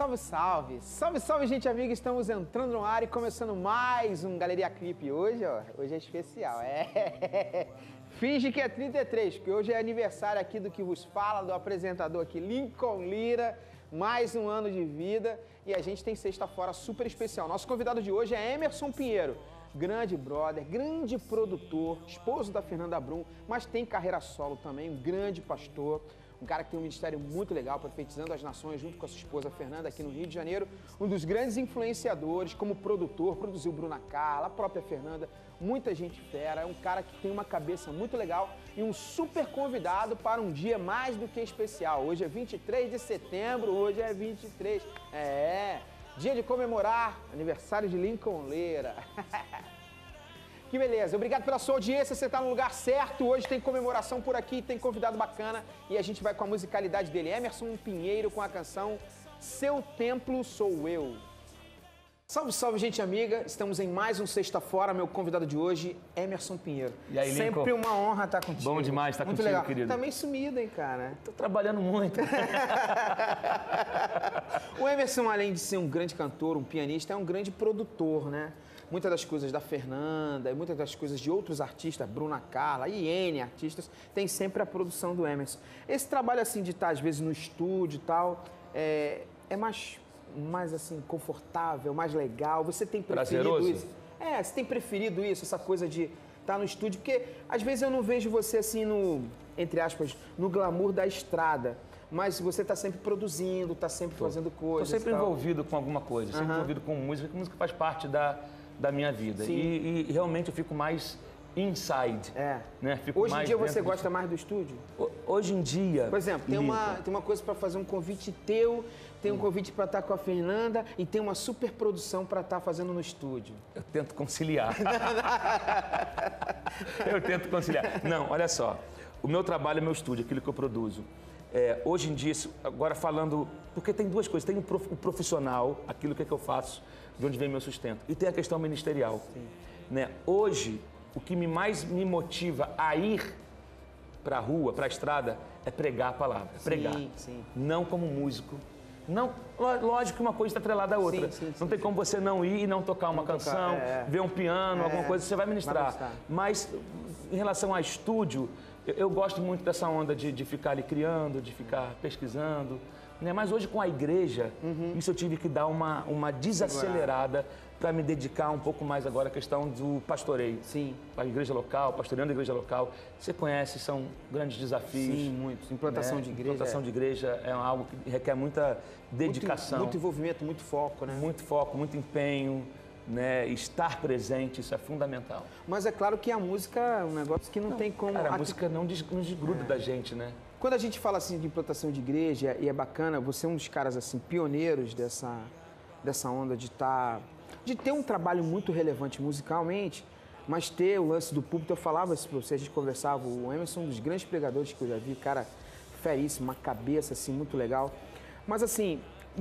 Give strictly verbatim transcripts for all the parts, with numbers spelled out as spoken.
Salve, salve! Salve, salve, gente amiga! Estamos entrando no ar e começando mais um Galeria Clipe. Hoje, ó, hoje é especial, é... Finge que é trinta e três, porque hoje é aniversário aqui do que vos fala, do apresentador aqui, Lincoln Lira. Mais um ano de vida e a gente tem sexta fora super especial. Nosso convidado de hoje é Emerson Pinheiro, grande brother, grande produtor, esposo da Fernanda Brum, mas tem carreira solo também, um grande pastor, um cara que tem um ministério muito legal, profetizando as nações, junto com a sua esposa Fernanda, aqui no Rio de Janeiro, um dos grandes influenciadores, como produtor, produziu Bruna Carla, a própria Fernanda, muita gente fera, é um cara que tem uma cabeça muito legal e um super convidado para um dia mais do que especial. Hoje é vinte e três de setembro, hoje é vinte e três, é, dia de comemorar aniversário de Lincoln Lira. Que beleza, obrigado pela sua audiência, você está no lugar certo, hoje tem comemoração por aqui, tem convidado bacana e a gente vai com a musicalidade dele, Emerson Pinheiro com a canção Seu Templo Sou Eu. Salve, salve, gente amiga, estamos em mais um Sexta Fora, meu convidado de hoje, Emerson Pinheiro. E aí, Lincoln? Sempre uma honra estar contigo. Bom demais estar muito contigo, legal. querido. Tá meio sumido, hein, cara? Tô trabalhando muito. O Emerson, além de ser um grande cantor, um pianista, é um grande produtor, né? Muitas das coisas da Fernanda e muitas das coisas de outros artistas, Bruna Carla e N artistas, tem sempre a produção do Emerson. Esse trabalho assim de estar às vezes no estúdio e tal, é, é mais, mais assim, confortável, mais legal? Você tem preferido Prazeroso? isso? É, você tem preferido isso, essa coisa de estar no estúdio? Porque às vezes eu não vejo você assim no, entre aspas, no glamour da estrada. Mas você está sempre produzindo, está sempre Tô. fazendo coisas. Estou sempre envolvido com alguma coisa, sempre Uhum. envolvido com música, porque música faz parte da, da minha vida. E, e realmente eu fico mais inside. É. Né? Fico Hoje em mais dia você dentro gosta de... mais do estúdio? Hoje em dia... Por exemplo, tem Lincoln, uma, tem uma coisa para fazer um convite teu, tem um convite para estar com a Fernanda e tem uma super produção para estar fazendo no estúdio. Eu tento conciliar. eu tento conciliar. Não, olha só. O meu trabalho é meu estúdio, aquilo que eu produzo. É, hoje em dia, agora falando... Porque tem duas coisas. Tem o profissional, aquilo que, é que eu faço, de onde vem meu sustento. E tem a questão ministerial. Sim. Né? Hoje, o que me mais me motiva a ir para a rua, para a estrada, é pregar a palavra. É pregar. Sim, sim. Não como músico. Não, lógico que uma coisa está atrelada à outra. Sim, sim, sim, não tem sim. como você não ir e não tocar uma não canção, tocar, é. ver um piano, É. alguma coisa, você vai ministrar. Vai ministrar. Mas, em relação a estúdio, eu, eu gosto muito dessa onda de, de ficar ali criando, de ficar pesquisando. Né? Mas hoje, com a igreja, uhum. isso eu tive que dar uma, uma desacelerada para me dedicar um pouco mais agora à questão do pastoreio. Sim. A igreja local, pastoreando a igreja local. Você conhece, são grandes desafios. Sim, muitos. Implantação né? de igreja. Implantação de igreja é algo que requer muita dedicação. Muito, muito envolvimento, muito foco, né? Muito foco, muito empenho. Né? Estar presente, isso é fundamental. Mas é claro que a música é um negócio que não, não tem como... Cara, a aqui... música não, des, não desgruda é. da gente, né? Quando a gente fala assim de implantação de igreja, e é bacana, você é um dos caras assim pioneiros dessa, dessa onda de estar... Tá, de ter um trabalho muito relevante musicalmente, mas ter o lance do púlpito. Eu falava isso pra você, a gente conversava, o Emerson é um dos grandes pregadores que eu já vi, cara feríssimo, uma cabeça assim muito legal. Mas assim,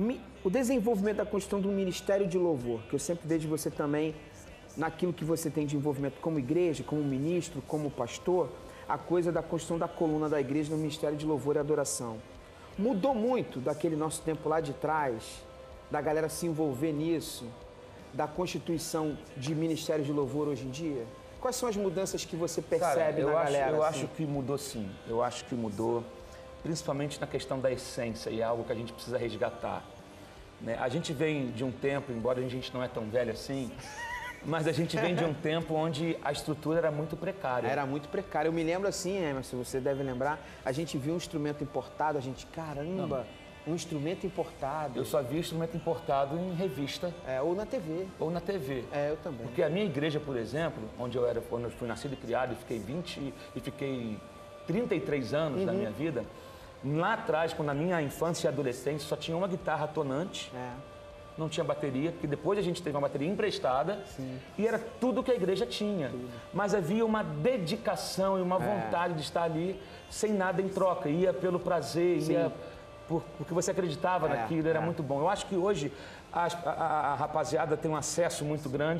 o desenvolvimento da construção do ministério de louvor, que eu sempre vejo você também naquilo que você tem de envolvimento como igreja, como ministro, como pastor, a coisa da construção da coluna da igreja no ministério de louvor e adoração. Mudou muito daquele nosso tempo lá de trás, da galera se envolver nisso, da constituição de ministério de louvor hoje em dia? Quais são as mudanças que você percebe Cara, eu na acho, galera? Eu assim? acho que mudou sim, eu acho que mudou, principalmente na questão da essência, e é algo que a gente precisa resgatar. Né? A gente vem de um tempo, embora a gente não é tão velho assim, mas a gente vem de um tempo onde a estrutura era muito precária. Era muito precária. Eu me lembro assim, Emerson, você deve lembrar, a gente viu um instrumento importado, a gente, caramba, não. um instrumento importado. Eu só vi instrumento importado em revista. É, ou na T V. Ou na T V. É, eu também. Porque a minha igreja, por exemplo, onde eu, era, onde eu fui nascido e criado, e fiquei vinte e fiquei trinta e três anos uhum. da minha vida, lá atrás, quando na minha infância e adolescência, só tinha uma guitarra tonante. É. Não tinha bateria, porque depois a gente teve uma bateria emprestada. Sim. E era tudo que a igreja tinha. Tudo. Mas havia uma dedicação e uma vontade é. de estar ali sem nada em troca. Ia pelo prazer, Sim. ia por, porque você acreditava é, naquilo, era é. muito bom. Eu acho que hoje a, a, a rapaziada tem um acesso muito grande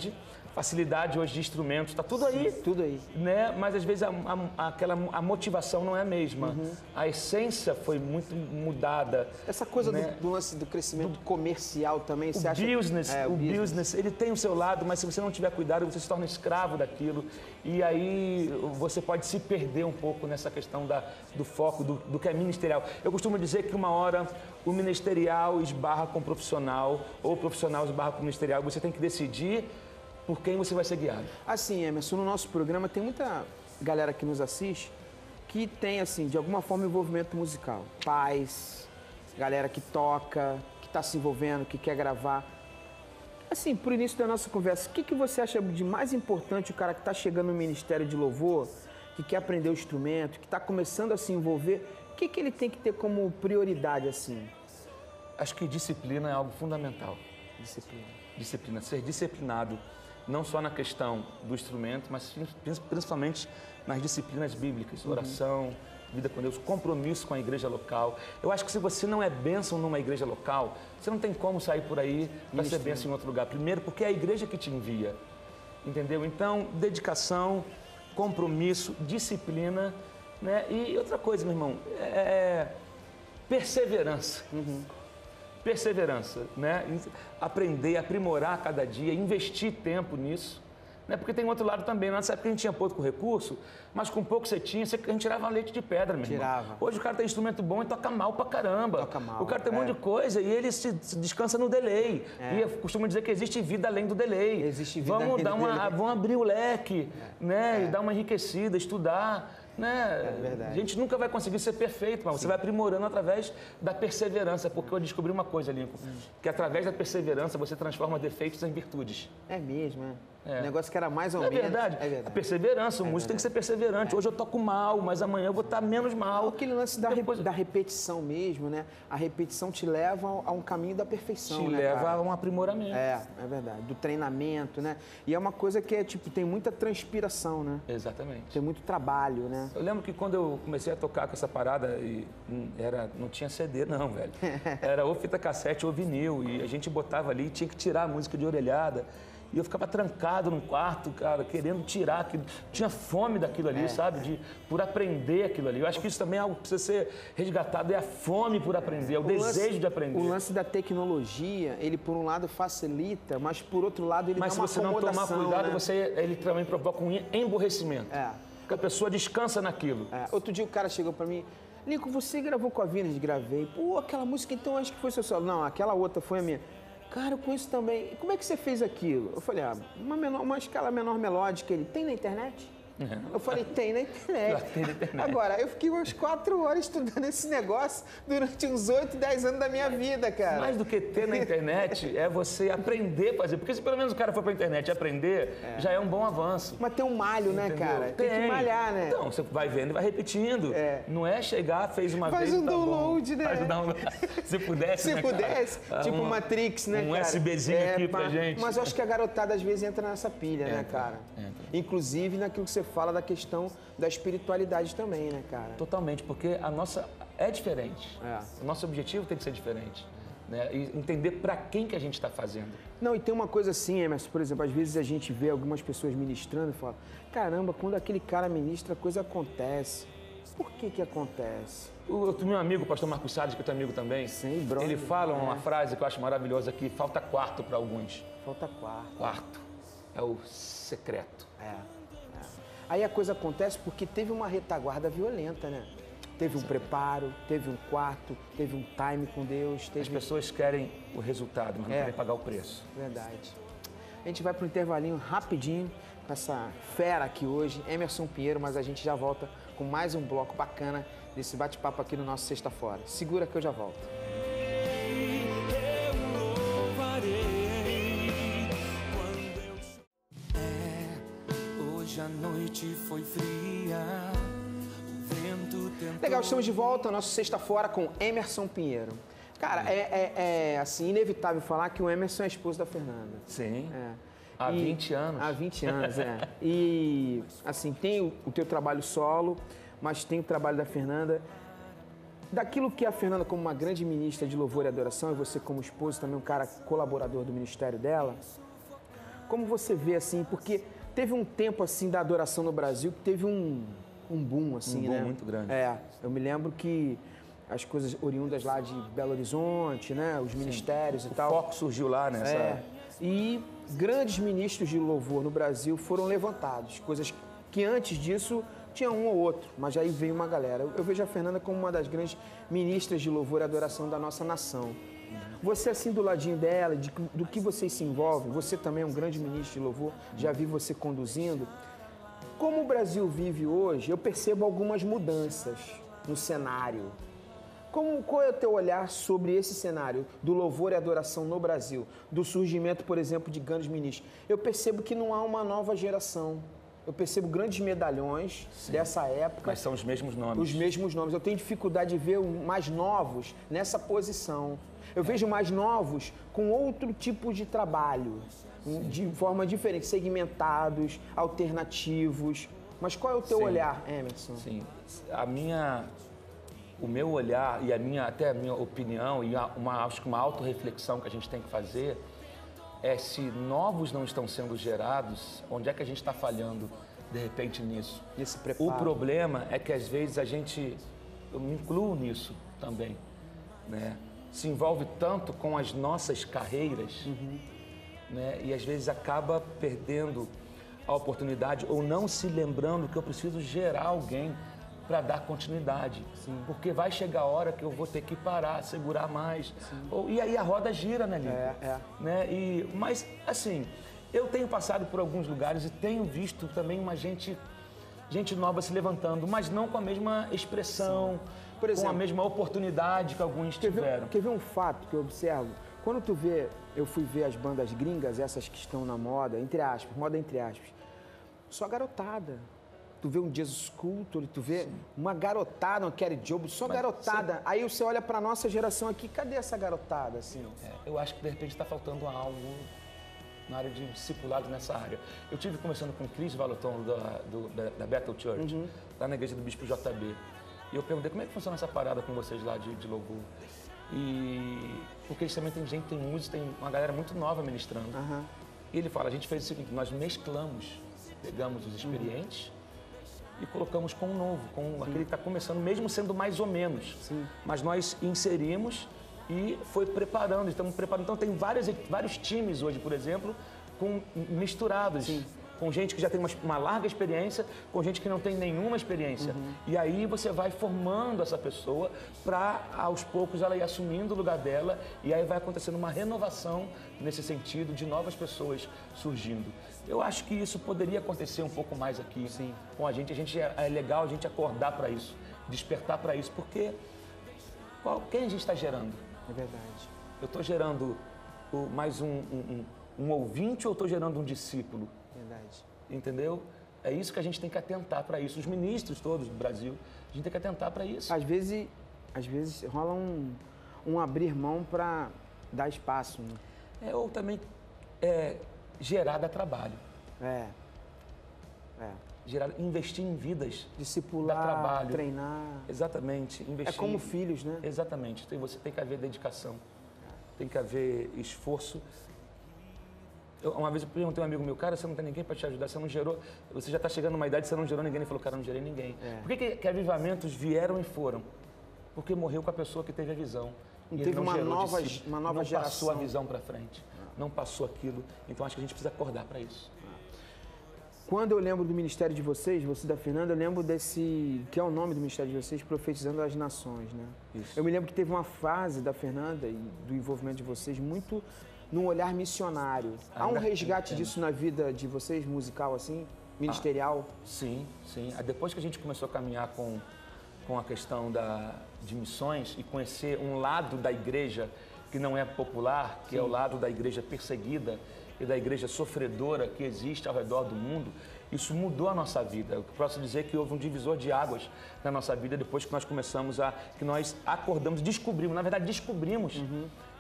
facilidade hoje de instrumentos, está tudo aí. Sim, tudo aí. Né? Mas às vezes a, a, aquela, a motivação não é a mesma. Uhum. A essência foi muito mudada. Essa coisa né? do, do lance do crescimento do, comercial também, você o acha? Business, é, o, o business. business, ele tem o seu lado, mas se você não tiver cuidado, você se torna escravo daquilo. E aí você pode se perder um pouco nessa questão da, do foco, do, do que é ministerial. Eu costumo dizer que uma hora o ministerial esbarra com o profissional, ou o profissional esbarra com o ministerial, você tem que decidir por quem você vai ser guiado. Assim, Emerson, no nosso programa tem muita galera que nos assiste que tem, assim, de alguma forma envolvimento musical. Pais, galera que toca, que está se envolvendo, que quer gravar. Assim, por início da nossa conversa, o que, que você acha de mais importante o cara que está chegando no Ministério de Louvor, que quer aprender o instrumento, que está começando a se envolver, o que, que ele tem que ter como prioridade, assim? Acho que disciplina é algo fundamental. Disciplina. Disciplina, ser disciplinado, não só na questão do instrumento, mas principalmente nas disciplinas bíblicas, oração, uhum. vida com Deus, compromisso com a igreja local. Eu acho que se você não é bênção numa igreja local, você não tem como sair por aí para ser bênção em outro lugar. Primeiro, porque é a igreja que te envia, entendeu? Então, dedicação, compromisso, disciplina, né? E outra coisa, meu irmão, é perseverança. Uhum. Perseverança, né? Aprender, aprimorar cada dia, investir tempo nisso. Né? Porque tem outro lado também. Nessa época a gente tinha pouco recurso, mas com pouco você tinha, você, a gente tirava leite de pedra, meu Tirava. irmão. Hoje o cara tem instrumento bom e toca mal pra caramba. Toca mal. O cara tem um é. monte de coisa e ele se, se descansa no delay. É. E eu costumo dizer que existe vida além do delay. Existe vida vamos além dar do uma, delay. Vamos abrir o leque, é. né? É. E dar uma enriquecida, estudar. Né? É verdade. A gente nunca vai conseguir ser perfeito, mas Sim. você vai aprimorando através da perseverança, porque eu descobri uma coisa, Lincoln, hum. que através da perseverança você transforma defeitos em virtudes. É mesmo, é. É. Um negócio que era mais ou é menos. Verdade. É verdade. A perseverança, o é músico verdade. tem que ser perseverante. É. Hoje eu toco mal, mas amanhã eu vou estar menos mal. Aquele lance da, Depois... da repetição mesmo, né? A repetição te leva a um caminho da perfeição, Te né, leva cara? a um aprimoramento. É, é verdade. Do treinamento, né? E é uma coisa que é, tipo, tem muita transpiração, né? Exatamente. Tem muito trabalho, né? Eu lembro que quando eu comecei a tocar com essa parada, e era, não tinha C D não, velho. Era ou fita cassete ou vinil. E a gente botava ali, tinha que tirar a música de orelhada. E eu ficava trancado num quarto, cara, querendo tirar aquilo. Tinha fome daquilo ali, é, sabe? É. De, por aprender aquilo ali. Eu acho que isso também é algo que precisa ser resgatado. É a fome por aprender, é o, o desejo lance, de aprender. O lance da tecnologia, ele por um lado facilita, mas por outro lado ele mas dá uma acomodação. Mas se você não tomar cuidado, né? você, ele também provoca um emborrecimento. É. Porque a pessoa descansa naquilo. É. Outro dia o cara chegou pra mim, Lincoln, você gravou com a Vinas? Gravei. Pô, aquela música então acho que foi seu solo. Não, aquela outra foi a minha. Cara, eu conheço também. Como é que você fez aquilo? Eu falei, ah, uma, menor, uma escala menor melódica. Ele, tem na internet? Eu falei, tem na internet. Tem na internet. Agora, eu fiquei umas quatro horas estudando esse negócio durante uns oito, dez anos da minha vida, cara. Mais do que ter na internet é você aprender a fazer. Porque se pelo menos o cara for pra internet e aprender, é. já é um bom avanço. Mas tem um malho, né, Entendeu? cara? Tem. tem que malhar, né? Então, você vai vendo e vai repetindo. É. Não é chegar, fez uma Faz vez um tá download, bom. né? Faz um download. Se pudesse, Se né, pudesse. Cara? Tipo um, Matrix, né, um cara? Um USBzinho é, aqui pra gente. Mas eu acho que a garotada às vezes entra nessa pilha, entra, né, cara? Entra. Inclusive naquilo que você fala da questão da espiritualidade também, né, cara? Totalmente, porque a nossa é diferente. É. O nosso objetivo tem que ser diferente. Né? E entender para quem que a gente está fazendo. Não, e tem uma coisa assim, Emerson, por exemplo, às vezes a gente vê algumas pessoas ministrando e fala, caramba, quando aquele cara ministra, a coisa acontece. Por que que acontece? O, o meu amigo, o pastor Marcos Salles, que é teu amigo também, Sim, brother, ele fala é. uma frase que eu acho maravilhosa aqui, falta quarto para alguns. Falta quarto. Quarto. É o secreto. É, é. Aí a coisa acontece porque teve uma retaguarda violenta, né? Teve um preparo, teve um quarto, teve um time com Deus. Teve... As pessoas querem o resultado, mas não é. querem pagar o preço. Verdade. A gente vai para um intervalinho rapidinho com essa fera aqui hoje, Emerson Pinheiro, mas a gente já volta com mais um bloco bacana desse bate-papo aqui no nosso Sexta Fora. Segura que eu já volto. Hoje a noite foi fria, o vento tentou... Legal, estamos de volta ao nosso Sexta Fora com Emerson Pinheiro. Cara, é, é, é assim, inevitável falar que o Emerson é esposo da Fernanda. Sim, é. há e, vinte anos. Há vinte anos, é. E, assim, tem o, o teu trabalho solo, mas tem o trabalho da Fernanda. Daquilo que a Fernanda, como uma grande ministra de louvor e adoração, e você como esposo, também um cara colaborador do ministério dela, como você vê, assim, porque teve um tempo, assim, da adoração no Brasil que teve um, um boom, assim, Um boom né? muito grande. É, eu me lembro que as coisas oriundas lá de Belo Horizonte, né? Os ministérios e O tal. foco surgiu lá nessa... É, e grandes ministros de louvor no Brasil foram levantados, coisas que antes disso tinha um ou outro, mas aí veio uma galera. Eu vejo a Fernanda como uma das grandes ministras de louvor e adoração da nossa nação. Você, assim, do ladinho dela, de, do que vocês se envolvem, você também é um grande ministro de louvor, já vi você conduzindo. Como o Brasil vive hoje, eu percebo algumas mudanças no cenário. Como, qual é o teu olhar sobre esse cenário do louvor e adoração no Brasil? Do surgimento, por exemplo, de grandes ministros? Eu percebo que não há uma nova geração. Eu percebo grandes medalhões Sim. dessa época. Mas são os mesmos nomes. Os mesmos nomes. Eu tenho dificuldade de ver mais novos nessa posição. Eu vejo mais novos com outro tipo de trabalho, Sim. de forma diferente, segmentados, alternativos. Mas qual é o teu Sim. olhar, Emerson? Sim, a minha, o meu olhar e a minha, até a minha opinião e uma, acho que uma autorreflexão que a gente tem que fazer é se novos não estão sendo gerados, onde é que a gente está falhando de repente nisso? Esse preparo. O problema é que às vezes a gente, eu me incluo nisso também, né? Se envolve tanto com as nossas carreiras, uhum. né? E às vezes acaba perdendo a oportunidade ou não se lembrando que eu preciso gerar alguém para dar continuidade. Sim. Porque vai chegar a hora que eu vou ter que parar, segurar mais. Ou, e aí a roda gira, né, Lívia? É, é. Né? E, mas, assim, eu tenho passado por alguns lugares e tenho visto também uma gente, gente nova se levantando, mas não com a mesma expressão, por exemplo, com a mesma oportunidade que alguns quer tiveram. Ver, quer ver um fato que eu observo? Quando tu vê, eu fui ver as bandas gringas, essas que estão na moda, entre aspas, moda entre aspas, só garotada. Tu vê um Jesus Culture, tu vê Sim. uma garotada, uma Kelly Job, só Mas, garotada. Sim. Aí você olha pra nossa geração aqui, cadê essa garotada, assim? É, eu acho que de repente está faltando algo na área de discipulado nessa área. Eu tive conversando com o Chris Valoton da, do, da, da Bethel Church, uhum. lá na igreja do Bispo J B. E eu perguntei como é que funciona essa parada com vocês lá de, de louvor. E porque eles também tem gente, tem música, tem uma galera muito nova ministrando. Uhum. E ele fala, a gente fez o seguinte, nós mesclamos, pegamos os experientes uhum. e colocamos com o novo, com Sim. aquele que está começando, mesmo sendo mais ou menos. Sim. Mas nós inserimos e foi preparando, estamos preparando. Então tem vários, vários times hoje, por exemplo, com, misturados. Sim. Com gente que já tem uma, uma larga experiência, com gente que não tem nenhuma experiência. Uhum. E aí você vai formando essa pessoa para, aos poucos, ela ir assumindo o lugar dela e aí vai acontecendo uma renovação nesse sentido de novas pessoas surgindo. Eu acho que isso poderia acontecer um pouco mais aqui Sim. com a gente. A gente é, é legal a gente acordar para isso, despertar para isso, porque qual, quem a gente está gerando? É verdade. Eu estou gerando o, mais um, um, um, um ouvinte ou estou gerando um discípulo? Verdade. Entendeu? É isso que a gente tem que atentar para isso. Os ministros todos do Brasil, a gente tem que atentar para isso. Às vezes, às vezes rola um, um abrir mão para dar espaço. Né? É, ou também é, gerar dá trabalho. É. É. Gerar, investir em vidas. Discipular, dá trabalho. treinar. Exatamente. Investir, é como filhos, né? Exatamente. Tem, você tem que haver dedicação. Tem que haver esforço. Eu, uma vez eu perguntei a um amigo meu, cara, você não tem ninguém para te ajudar, você não gerou, você já está chegando numa idade, você não gerou ninguém. Ele falou, cara, eu não gerei ninguém. É. Por que, que, que avivamentos vieram e foram? Porque morreu com a pessoa que teve a visão. E e teve não uma, nova, uma nova não geração. Não passou a visão para frente, não passou aquilo. Então acho que a gente precisa acordar para isso. Quando eu lembro do ministério de vocês, você da Fernanda, eu lembro desse, que é o nome do ministério de vocês, Profetizando as Nações, né? Isso. Eu me lembro que teve uma fase da Fernanda e do envolvimento de vocês muito num olhar missionário. Há um resgate disso na vida de vocês, musical assim, ministerial? Ah, sim, sim. Depois que a gente começou a caminhar com, com a questão da, de missões e conhecer um lado da igreja que não é popular, que sim. é o lado da igreja perseguida e da igreja sofredora que existe ao redor do mundo, isso mudou a nossa vida. Eu posso dizer que houve um divisor de águas na nossa vida depois que nós começamos a, que nós acordamos, descobrimos, na verdade descobrimos uhum.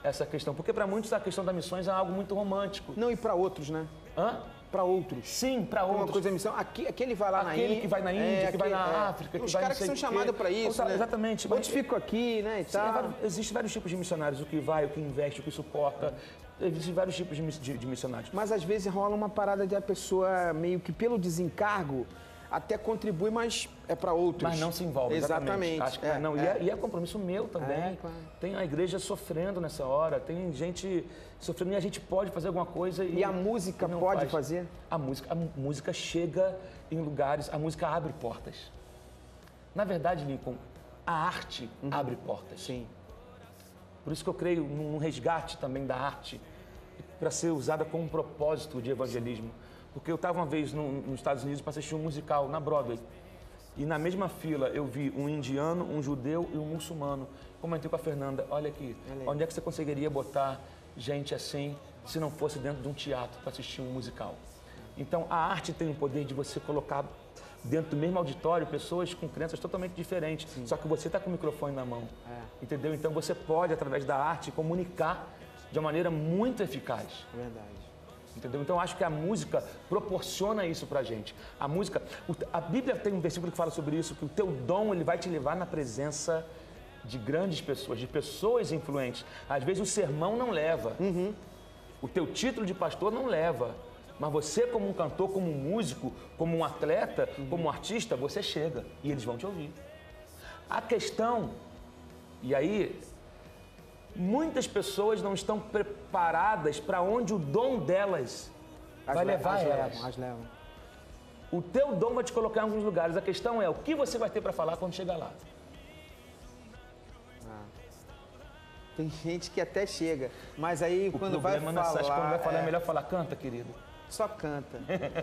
essa questão. Porque para muitos a questão das missões é algo muito romântico. Não, e para outros, né? Hã? Para outros. Sim, para Uma outros. coisa é missão. Aqui, aquele vai lá na Índia. Aquele que vai na Índia, é, que vai aquele- na é. África, que Os vai caras não que sei são o quê. chamados para isso, Ou, né? Exatamente. mas- Outros ficam aqui, né, e Sim, é tal. vários- Existem vários tipos de missionários, o que vai, o que investe, o que suporta. Existem vários tipos de, miss- de- de missionários. Mas às vezes rola uma parada de a pessoa meio que pelo desencargo até contribui, mas é para outros. Mas não se envolve, exatamente. Exatamente. Acho que, é, não, é. E, é, e é compromisso meu também. É, claro. Tem a igreja sofrendo nessa hora, tem gente sofrendo e a gente pode fazer alguma coisa. E, E a música e não pode faz. fazer? A música, a mu- música chega em lugares, a música abre portas. Na verdade, Lincoln, a arte abre portas. Sim. Por isso que eu creio num resgate também da arte para ser usada como um propósito de evangelismo. Porque eu estava uma vez no- nos Estados Unidos para assistir um musical na Broadway. E na mesma fila eu vi um indiano, um judeu e um muçulmano. Comentei com a Fernanda, olha aqui, Olha aí. onde é que você conseguiria botar gente assim se não fosse dentro de um teatro para assistir um musical? Então a arte tem o poder de você colocar dentro do mesmo auditório pessoas com crenças totalmente diferentes, só que você está com o microfone na mão, É. entendeu? Então você pode, através da arte, comunicar de uma maneira muito eficaz. Verdade. Entendeu? Então, eu acho que a música proporciona isso pra gente. A música... o- A Bíblia tem um versículo que fala sobre isso, que o teu dom, ele vai te levar na presença de grandes pessoas, de pessoas influentes. Às vezes, o sermão não leva. O teu título de pastor não leva. Mas você, como um cantor, como um músico, como um atleta, como um artista, você chega e eles vão te ouvir. A questão... E aí... Muitas pessoas não estão preparadas para onde o dom delas As vai le- levar as elas. levam, as levam. O teu dom vai te colocar em alguns lugares. A questão é o que você vai ter para falar quando chegar lá. Tem gente que até chega, mas aí O quando vai problema falar, nessa, quando vai falar é é, melhor falar, canta, querido. só canta.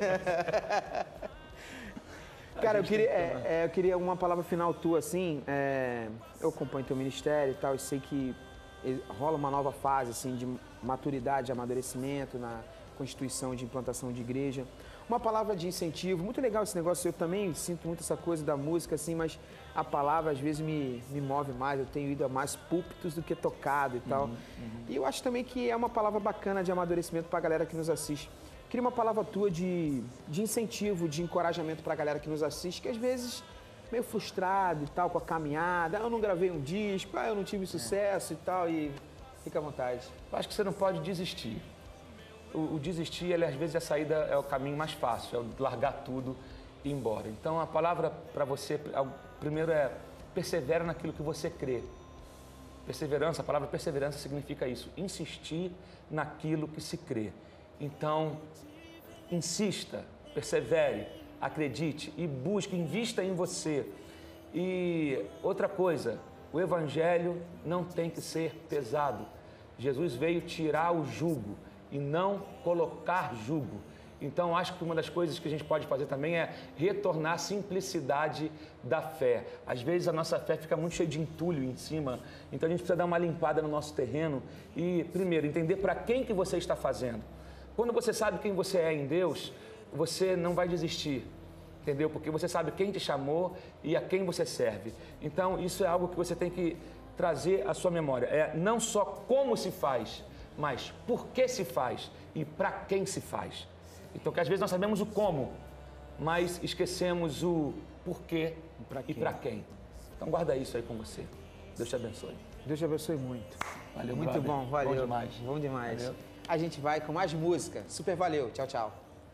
Cara, eu queria, é, é, eu queria uma palavra final tua, assim, é, eu acompanho teu ministério e tal, e sei que e- rola uma nova fase, assim, de maturidade, de amadurecimento na constituição de implantação de igreja. Uma palavra de incentivo, muito legal esse negócio, eu também sinto muito essa coisa da música, assim, mas a palavra às vezes me, me move mais, eu tenho ido a mais púlpitos do que tocado e tal. E eu acho também que é uma palavra bacana de amadurecimento para a galera que nos assiste. Queria uma palavra tua de, de incentivo, de encorajamento para a galera que nos assiste, que às vezes meio frustrado e tal com a caminhada, ah, eu não gravei um disco, ah, eu não tive sucesso e tal, e fica à vontade. Eu acho que você não pode desistir. O, o desistir, ele, às vezes, a saída é o caminho mais fácil, é o largar tudo e ir embora. Então, a palavra para você, é o- primeiro é persevera naquilo que você crê. Perseverança, a palavra perseverança significa isso, insistir naquilo que se crê. Então, insista, persevere, acredite e busque, invista em você. E outra coisa, o evangelho não tem que ser pesado. Jesus veio tirar o jugo e não colocar jugo. Então, acho que uma das coisas que a gente pode fazer também é retornar à simplicidade da fé. Às vezes a nossa fé fica muito cheia de entulho em cima, então a gente precisa dar uma limpada no nosso terreno e, primeiro, entender para quem que você está fazendo. Quando você sabe quem você é em Deus, você não vai desistir, entendeu? Porque você sabe quem te chamou e a quem você serve. Então, isso é algo que você tem que trazer à sua memória. É não só como se faz, mas por que se faz e para quem se faz. Então, que às vezes nós sabemos o como, mas esquecemos o porquê Pra e quem. para quem. Então, guarda isso aí com você. Deus te abençoe. Deus te abençoe muito. Valeu, Muito brother. bom, valeu. Bom demais. Bom demais. Valeu. A gente vai com mais música. Super valeu. Tchau, tchau.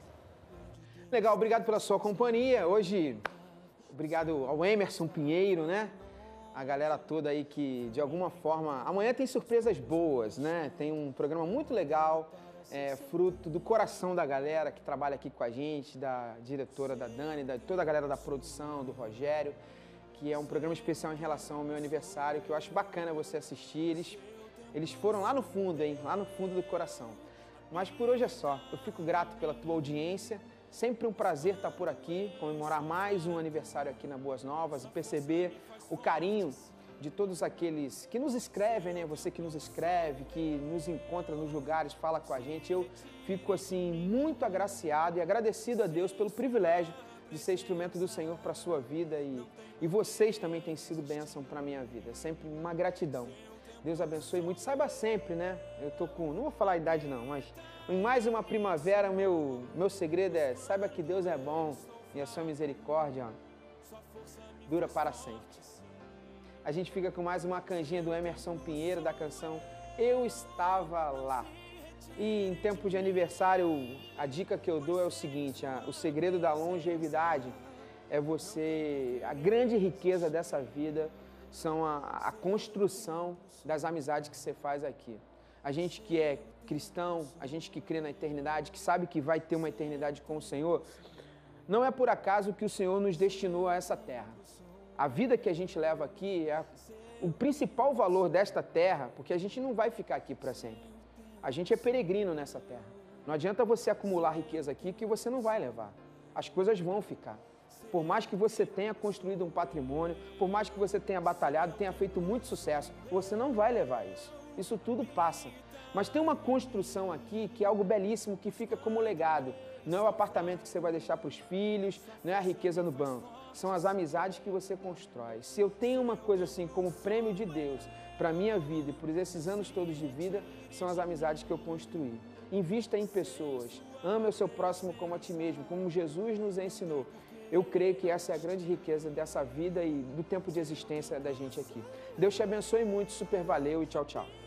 Legal, obrigado pela sua companhia. Hoje, obrigado ao Emerson Pinheiro, né? A galera toda aí que, de alguma forma... Amanhã tem surpresas boas, né? Tem um programa muito legal, é, fruto do coração da galera que trabalha aqui com a gente, da diretora da Dani, da toda a galera da produção, do Rogério, que é um programa especial em relação ao meu aniversário, que eu acho bacana você assistir. Eles, eles foram lá no fundo, hein? Lá no fundo do coração. Mas por hoje é só. Eu fico grato pela tua audiência. Sempre um prazer estar por aqui, comemorar mais um aniversário aqui na Boas Novas e perceber o carinho de todos aqueles que nos escrevem, né? Você que nos escreve, que nos encontra nos lugares, fala com a gente. Eu fico, assim, muito agraciado e agradecido a Deus pelo privilégio de ser instrumento do Senhor para a sua vida e, e vocês também têm sido bênção para a minha vida. É sempre uma gratidão. Deus abençoe muito. Saiba sempre, né? Eu tô com, não vou falar a idade não, mas em mais uma primavera, meu, meu segredo é, saiba que Deus é bom e a sua misericórdia ó, dura para sempre. A gente fica com mais uma canjinha do Emerson Pinheiro, da canção Eu Estava Lá. E em tempo de aniversário, a dica que eu dou é o seguinte, a, o segredo da longevidade é você, a grande riqueza dessa vida são a, a construção das amizades que você faz aqui. A gente que é cristão, a gente que crê na eternidade, que sabe que vai ter uma eternidade com o Senhor, não é por acaso que o Senhor nos destinou a essa terra. A vida que a gente leva aqui é a, o principal valor desta terra, porque a gente não vai ficar aqui para sempre. A gente é peregrino nessa terra. Não adianta você acumular riqueza aqui que você não vai levar. As coisas vão ficar. Por mais que você tenha construído um patrimônio, por mais que você tenha batalhado, tenha feito muito sucesso, você não vai levar isso. Isso tudo passa. Mas tem uma construção aqui que é algo belíssimo, que fica como legado. Não é o apartamento que você vai deixar para os filhos, não é a riqueza no banco. São as amizades que você constrói. Se eu tenho uma coisa assim como prêmio de Deus para a minha vida e por esses anos todos de vida, são as amizades que eu construí. Invista em pessoas. Ame o seu próximo como a ti mesmo, como Jesus nos ensinou. Eu creio que essa é a grande riqueza dessa vida e do tempo de existência da gente aqui. Deus te abençoe muito, super valeu e tchau, tchau.